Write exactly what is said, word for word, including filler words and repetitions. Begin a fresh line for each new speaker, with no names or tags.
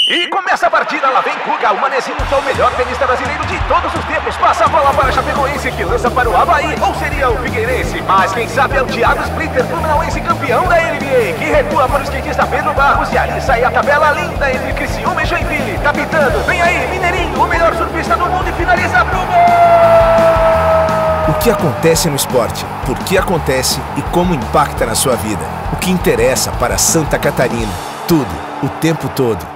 E começa a partida, lá vem Guga, o manezinho que é o melhor tenista brasileiro de todos os tempos. Passa a bola para a Chapecoense, que lança para o Avaí, ou seria o Figueirense. Mas quem sabe é o Thiago Splitter, fluminense campeão da N B A, que recua para o skatista Pedro Barros, e ali sai a tabela linda entre Criciúma e Joinville. Tá pitando, vem aí, Mineirinho, o melhor surfista do mundo, e finaliza pro gol!
O que acontece no esporte, por que acontece e como impacta na sua vida. O que interessa para Santa Catarina. Tudo, o tempo todo.